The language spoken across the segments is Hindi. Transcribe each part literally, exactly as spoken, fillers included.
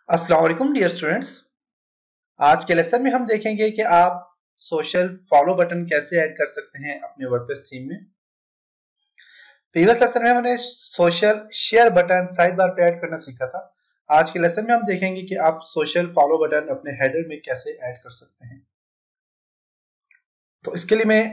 अस्सलाम वालेकुम डियर स्टूडेंट्स। आज के लेसन में हम देखेंगे कि आप सोशल फॉलो बटन कैसे ऐड कर सकते हैं अपने वर्डप्रेस थीम में। प्रीवियस लेसन में हमने social share button side bar पे ऐड करना सीखा था। आज के लेसन में हम देखेंगे कि आप सोशल फॉलो बटन अपने हेडर में कैसे ऐड कर सकते हैं। तो इसके लिए मैं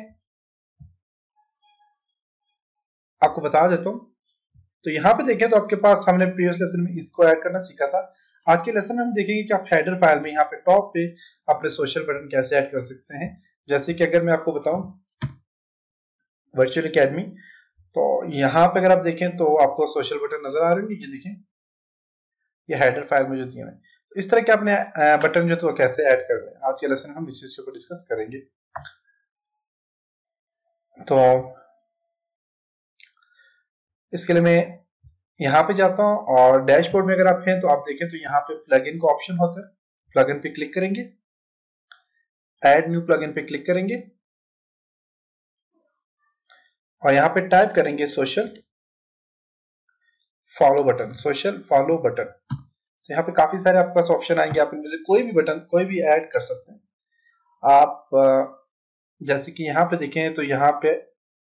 आपको बता देता हूँ। तो यहाँ पे देखें तो आपके पास हमने प्रीवियस लेसन में इसको ऐड करना सीखा था। आज के लेसन में हम देखेंगे कि आप हेडर फाइल में यहाँ पे टॉप पे अपने सोशल बटन कैसे ऐड कर सकते हैं। जैसे कि अगर मैं आपको बताऊं वर्चुअल एकेडमी, तो यहाँ पे अगर आप देखें तो आपको सोशल बटन नजर आ रहे हैं। ये देखें, ये हेडर फाइल में जो दिए हैं, तो इस तरह के अपने बटन जो तो कैसे ऐड कर रहे हैं, आज के लेसन में हम इस चीज को डिस्कस करेंगे। तो इसके लिए मैं यहाँ पे जाता हूँ और डैशबोर्ड में अगर आप हैं तो आप देखें तो यहाँ पे प्लगइन का ऑप्शन होता है। प्लगइन पे क्लिक करेंगे, ऐड न्यू प्लगइन पे क्लिक करेंगे और यहाँ पे टाइप करेंगे social follow button. Social follow button, तो यहाँ पे काफी सारे आपके पास ऑप्शन आएंगे। आप इनमें से कोई भी बटन कोई भी ऐड कर सकते हैं। आप जैसे कि यहाँ पे देखें तो यहाँ पे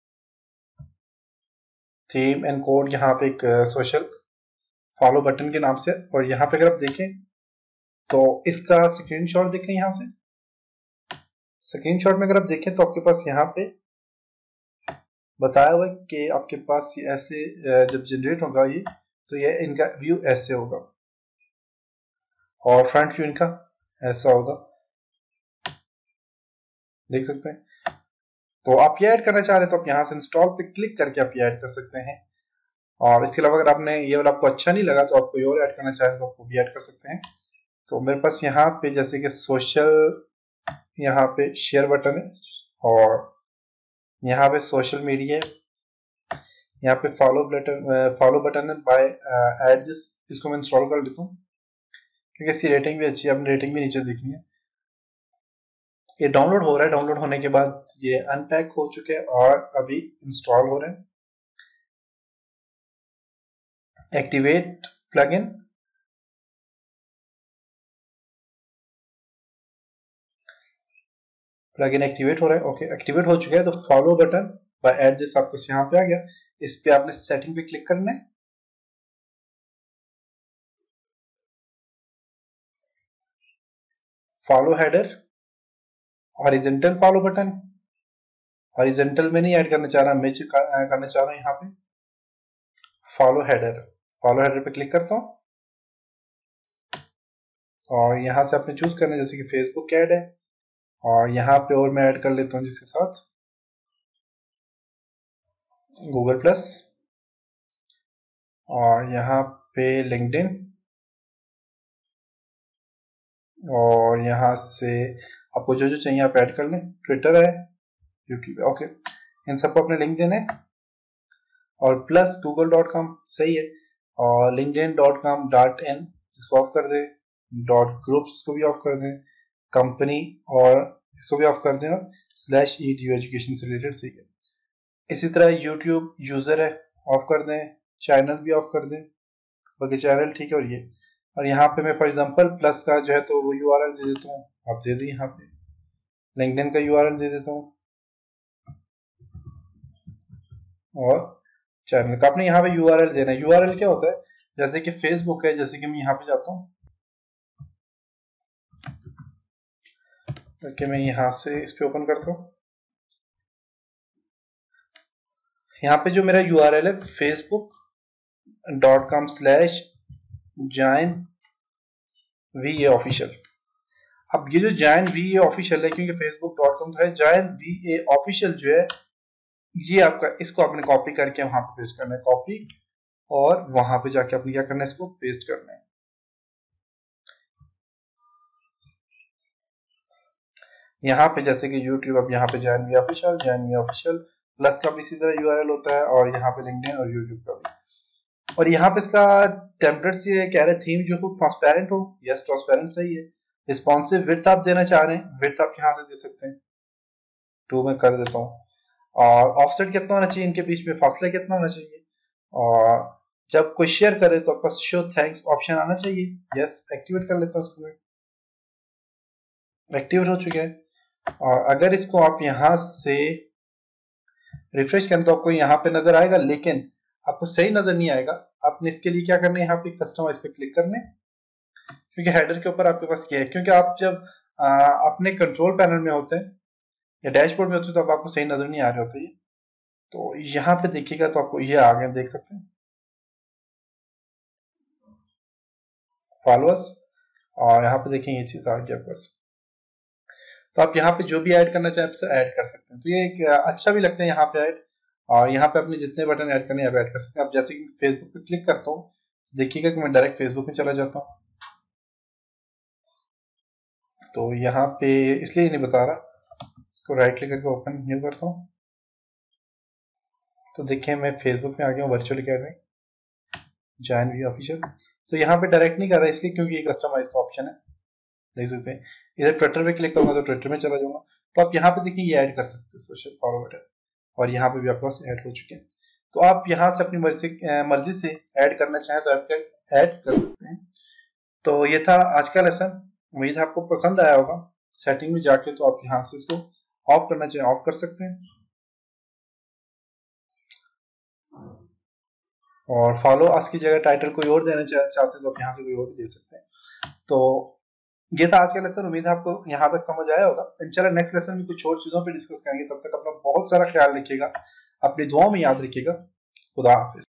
थीम एंड कोड, यहाँ पे एक सोशल फॉलो बटन के नाम से, और यहाँ पे अगर आप देखें तो इसका स्क्रीनशॉट देखें। यहाँ से स्क्रीनशॉट में अगर आप देखें तो आपके पास यहाँ पे बताया हुआ है कि आपके पास ये ऐसे जब जनरेट होगा ये, तो ये इनका व्यू ऐसे होगा और फ्रंट व्यू इनका ऐसा होगा, देख सकते हैं। तो आप ये ऐड करना चाह रहे हैं तो आप यहाँ से इंस्टॉल पे क्लिक करके आप ये ऐड कर सकते हैं। और इसके अलावा अगर आपने ये वाला आपको अच्छा नहीं लगा तो आप कोई और ऐड करना चाहें तो आप वो भी ऐड कर सकते हैं। तो मेरे पास यहाँ पे जैसे कि सोशल, यहाँ पे शेयर बटन है और यहाँ पे सोशल मीडिया है, यहाँ पे फॉलो बटन फॉलो बटन है बाय ऐड दिस, इसको मैं इंस्टॉल कर लेता हूँ क्योंकि इसकी रेटिंग भी अच्छी है। अपनी रेटिंग भी नीचे देखनी है। ये डाउनलोड हो रहा है, डाउनलोड होने के बाद ये अनपैक हो चुके हैं और अभी इंस्टॉल हो रहे हैं। एक्टिवेट प्लगइन, प्लगइन एक्टिवेट हो रहा है। ओके, एक्टिवेट हो चुका है। तो follow button by add this आपको यहाँ पे आ गया। इस पे आपने सेटिंग पे क्लिक करना है, follow header, horizontal follow button. Horizontal में नहीं ऐड करना चाह रहा, मैं करना चाह रहा हूँ यहाँ पे फॉलो हेडर। फॉलो हेडर पे क्लिक करता हूँ और यहाँ से आपने चूज करना है, जैसे कि फेसबुक ऐड है और यहाँ पे और मैं ऐड कर लेता हूँ जिसके साथ गूगल प्लस और यहाँ पे लिंक्डइन और यहाँ से आपको जो जो चाहिए आप ऐड कर लें। ट्विटर है, यूट्यूब है, ओके, इन सबको अपने लिंक देने और प्लस गूगल डॉट कॉम सही है और LinkedIn dot com dot in इसको ऑफ कर दें, डॉट ग्रुप्स को भी ऑफ कर दें, कंपनी और इसको भी ऑफ कर दें और स्लैश ई डी एजुकेशन से रिलेटेड सही है। इसी तरह यूट्यूब यूजर है, ऑफ कर दें, चैनल भी ऑफ कर दें, बाकी चैनल ठीक है। और ये और यहाँ पे मैं फॉर एग्जांपल प्लस का जो है तो वो यूआरएल दे देता हूँ, आप दे दें। यहाँ पे लिंक्डइन का यूआरएल दे देता हूँ और चैनल का आपने यहाँ पे यूआरएल देना है। यूआरएल क्या होता है, जैसे कि फेसबुक है, जैसे कि मैं यहाँ पे जाता हूँ ताकि मैं यहाँ से इस पे ओपन करता हूँ। यहाँ पे जो मेरा यूआरएल है Facebook dot com slash join we a official. अब ये जो जॉइन वी ए ऑफिशियल है, क्योंकि फेसबुक डॉट कॉम है, जॉइन वी ए ऑफिशियल जो है ये आपका, इसको आपने कॉपी करके वहां पे पेस्ट करना है, कॉपी, और वहां पे जाके आपने क्या करना है, इसको पेस्ट करना है। यहाँ पे जैसे कि यूट्यूब, अब यहाँ पे join we official, join we official, plus का भी इसी तरह यूआरएल होता है और यहाँ पे लिंक्डइन और यूट्यूब का भी। और यहाँ पे इसका टेम्पलेट से कह रहे थीम जो हो ट्रांसपेरेंट हो, यस ट्रांसपेरेंट सही है। रिस्पॉन्सिव विड्थ आप देना चाह रहे हैं, विड्थ आप यहाँ से दे सकते हैं, टू में कर देता हूँ। और ऑफसेट कितना होना चाहिए, इनके बीच में फासला कितना होना चाहिए, और जब कोई शेयर करे तो आपके पास शो थैंक्स ऑप्शन आना चाहिए। यस, एक्टिवेट कर लेता हूँ इसको, एक्टिवेट हो चुका है। और अगर इसको आप यहां से रिफ्रेश करें तो आपको यहाँ पे नजर आएगा, लेकिन आपको सही नजर नहीं आएगा। आपने इसके लिए क्या करना है, यहाँ पे कस्टमाइज पे क्लिक करने, क्योंकि हेडर के ऊपर आपके पास क्या है, क्योंकि आप जब आ, अपने कंट्रोल पैनल में होते हैं या डैशबोर्ड में होते हैं तो अब आपको सही नजर नहीं आ रहे होते ये। तो यहाँ पे देखिएगा तो आपको ये आ गए, देख सकते हैं फॉलोअर्स, और यहाँ पे देखें ये चीज आ गई आपके पास। तो आप यहाँ पे जो भी ऐड करना चाहें आपसे ऐड कर सकते हैं। तो ये एक अच्छा भी लगता है यहाँ पे ऐड, और यहाँ पे अपने जितने बटन ऐड करने हैं आप ऐड कर सकते हैं। आप जैसे कि फेसबुक पे क्लिक करता हूँ, देखिएगा कि मैं डायरेक्ट फेसबुक में चला जाता हूँ। तो यहाँ पे इसलिए नहीं बता रहा, इसको राइट क्लिक करके ओपन न्यू करता हूँ। तो देखिए मैं फेसबुक में आ गया हूँ, virtual academy join we official. तो यहाँ पे डायरेक्ट नहीं कर रहा इसलिए क्योंकि ये कस्टमाइज का ऑप्शन है, देख सकते हैं। इधर ट्विटर पे क्लिक करूंगा तो ट्विटर में चला जाऊंगा। तो आप यहाँ पे देखिए ये ऐड कर सकते हैं सोशल फॉलोअर, और यहाँ पे भी आपके पास ऐड हो चुके हैं। तो आप यहाँ से अपनी मर्जी मर्जी से ऐड करना चाहें तो आप ऐड कर सकते हैं। तो ये था आज का लेसन, उम्मीद है आपको पसंद आया होगा। सेटिंग में जाके तो आप यहाँ से इसको ऑफ करना चाहें ऑफ कर सकते हैं, और फॉलो अस की जगह टाइटल कोई और देना चाहते हैं तो आप यहाँ से कोई और भी दे सकते हैं। तो ये था आज का लेसन, उम्मीद है आपको यहाँ तक समझ आया होगा। इंशाल्लाह नेक्स्ट लेसन में कुछ और चीजों पे डिस्कस करेंगे। तब तक अपना बहुत सारा ख्याल रखिएगा, अपनी दुआओं में याद रखिएगा। खुदा हाफिज।